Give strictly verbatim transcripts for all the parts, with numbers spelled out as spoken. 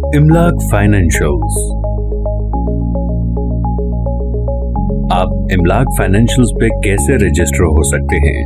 इमलाक financials. आप इमलाक financials पे कैसे रजिस्टर हो सकते हैं?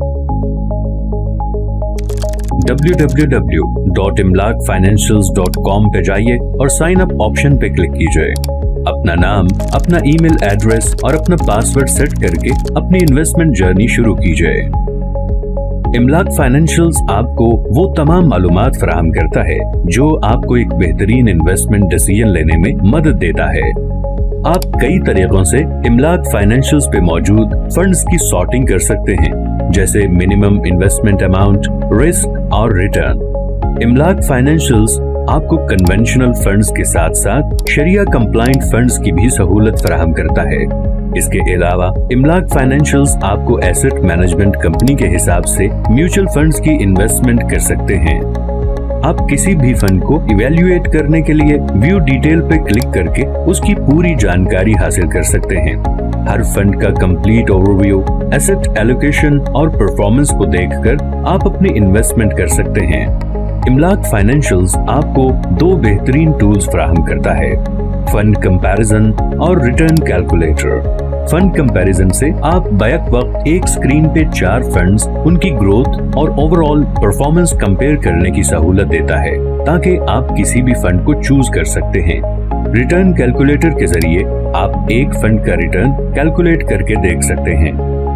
W W W dot Imlaak financials dot com पे जाइए और साइन अप ऑप्शन पे क्लिक कीजिए। अपना नाम, अपना ईमेल एड्रेस और अपना पासवर्ड सेट करके अपनी इन्वेस्टमेंट जर्नी शुरू कीजिए। इमलाक फाइनेंशियल्स आपको वो तमाम मालूमात फराहम करता है जो आपको एक बेहतरीन इन्वेस्टमेंट डिसीजन लेने में मदद देता है। आप कई तरीकों से इमलाक फाइनेंशियल्स पे मौजूद फंड्स की सॉर्टिंग कर सकते हैं, जैसे मिनिमम इन्वेस्टमेंट अमाउंट, रिस्क और रिटर्न। इमलाक फाइनेंशियल्स आपको कन्वेंशनल फंड्स के साथ साथ शरिया कंप्लाइंट फंड्स की भी सहूलत फराहम करता है। इसके अलावा इमलाक फाइनेंशियल्स आपको एसेट मैनेजमेंट कंपनी के हिसाब से म्यूचुअल फंड्स की इन्वेस्टमेंट कर सकते हैं। आप किसी भी फंड को इवेल्युएट करने के लिए व्यू डिटेल पे क्लिक करके उसकी पूरी जानकारी हासिल कर सकते हैं। हर फंड का कंप्लीट ओवरव्यू, एसेट एलोकेशन और परफॉर्मेंस को देखकर आप अपनी इन्वेस्टमेंट कर सकते हैं। इमलाक फाइनेंशियल्स आपको दो बेहतरीन टूल्स फराहम करता है, फंड कंपैरिजन और रिटर्न कैलकुलेटर। फंड कंपैरिजन से आप बैक वक्त एक स्क्रीन पे चार फंड्स, उनकी ग्रोथ और ओवरऑल परफॉर्मेंस कंपेयर करने की सहूलत देता है, ताकि आप किसी भी फंड को चूज कर सकते हैं। रिटर्न कैलकुलेटर के जरिए आप एक फंड का रिटर्न कैलकुलेट करके देख सकते हैं।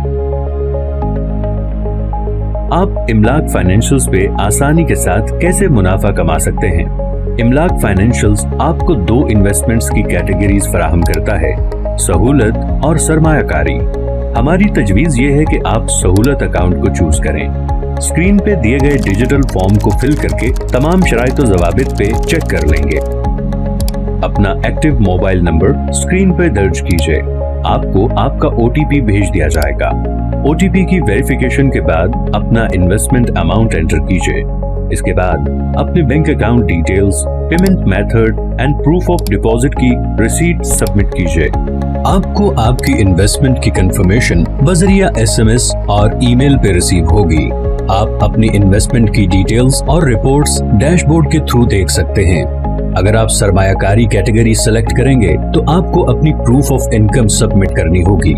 आप इमलाक फाइनेंशियल्स पे आसानी के साथ कैसे मुनाफा कमा सकते हैं? इमलाक फाइनेंशियल्स आपको दो इन्वेस्टमेंट्स की कैटेगरीज फराहम करता है, सहूलत और सरमायाकारी। हमारी तजवीज ये है कि आप सहूलत अकाउंट को चूज करें। स्क्रीन पे दिए गए डिजिटल फॉर्म को फिल करके तमाम शराइत व ज़वाबित पे चेक कर लेंगे। अपना एक्टिव मोबाइल नंबर स्क्रीन पे दर्ज कीजिए। आपको आपका ओटीपी भेज दिया जाएगा। ओटीपी की वेरिफिकेशन के बाद अपना इन्वेस्टमेंट अमाउंट एंटर कीजिए। इसके बाद अपने bank account details, payment method and proof of deposit की रिसीट सबमिट कीजिए। आपको आपकी इन्वेस्टमेंट की कंफर्मेशन बजरिया एसएमएस और ईमेल पे रिसीव होगी। आप अपनी इन्वेस्टमेंट की डिटेल्स और रिपोर्ट्स डैशबोर्ड के थ्रू देख सकते हैं। अगर आप सरमायाकारी कैटेगरी सेलेक्ट करेंगे तो आपको अपनी प्रूफ ऑफ इनकम सबमिट करनी होगी।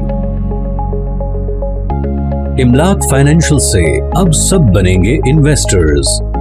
इमलाक फाइनेंशियल से अब सब बनेंगे इन्वेस्टर्स।